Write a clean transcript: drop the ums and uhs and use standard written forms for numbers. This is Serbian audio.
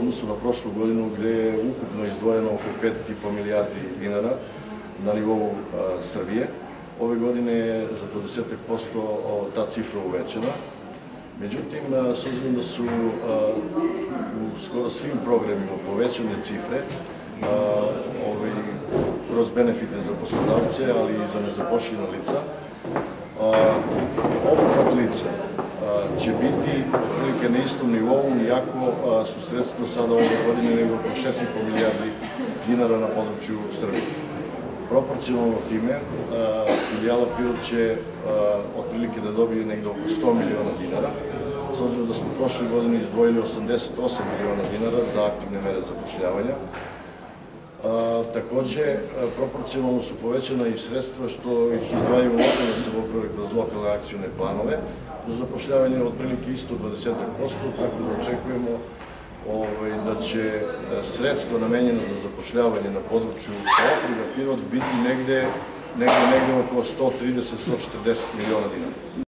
odnosu na prošlu godinu gde je ukupno izdvojeno oko 5,5 milijardi dinara na nivou Srbije. Ove godine je za 20% ta cifra uvećana. Međutim, s obzirom da su u skoro svim programima povećane cifre, kroz benefite za poslodavce, ali i za nezaposlena lica, obuhvat lica će biti otprilike na istom nivou, iako su sredstva sada ove godine nego oko 6,5 milijardi dinara na području Srbije. Proporcionalno time, filijala Pirot će otprilike da dobije negde oko 100 miliona dinara, s obzirom da smo prošle godine izdvojili 88 miliona dinara za aktivne mere zapošljavanja. Takođe, proporcionalno su povećana i sredstva što ih izdvajaju lokalne samouprave kroz lokalne akcione planove za zapošljavanje otprilike isto 20%, tako da očekujemo da će sredstva namenjena za zapošljavanje na području okruga Pirot biti negde oko 130-140 miliona dinara.